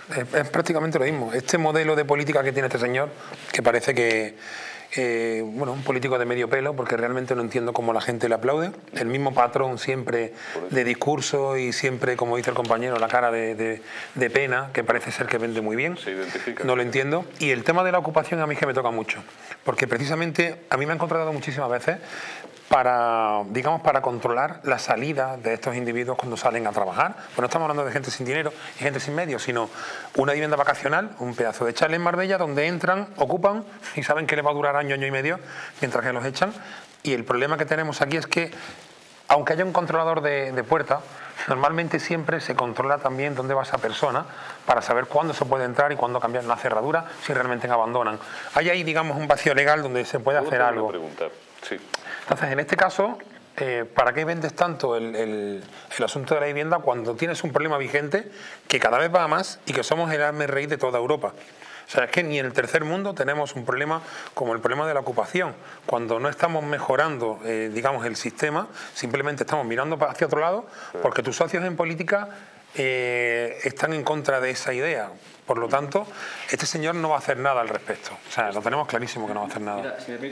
Es prácticamente lo mismo. Este modelo de política que tiene este señor, que parece que, bueno, un político de medio pelo, porque realmente no entiendo cómo la gente le aplaude. El mismo patrón siempre de discurso y siempre, como dice el compañero, la cara de pena, que parece ser que vende muy bien. Se identifica. No lo entiendo. Y el tema de la ocupación a mí es que me toca mucho, porque precisamente a mí me han contratado muchísimas veces para, digamos, para controlar la salida de estos individuos cuando salen a trabajar. Pues no estamos hablando de gente sin dinero y gente sin medios, sino una vivienda vacacional, un pedazo de chalet en Marbella donde entran, ocupan y saben que les va a durar año y medio mientras que los echan. Y el problema que tenemos aquí es que, aunque haya un controlador de puerta, normalmente siempre se controla también dónde va esa persona para saber cuándo se puede entrar y cuándo cambiar la cerradura si realmente abandonan. Hay ahí, digamos, un vacío legal donde se puede hacer algo. Sí. Entonces, en este caso, ¿para qué vendes tanto el asunto de la vivienda cuando tienes un problema vigente que cada vez va a más y que somos el hazme-reír de toda Europa? O sea, es que ni en el tercer mundo tenemos un problema como el problema de la ocupación. Cuando no estamos mejorando, digamos, el sistema, simplemente estamos mirando hacia otro lado porque tus socios en política están en contra de esa idea. Por lo tanto, este señor no va a hacer nada al respecto. O sea, lo tenemos clarísimo que no va a hacer nada.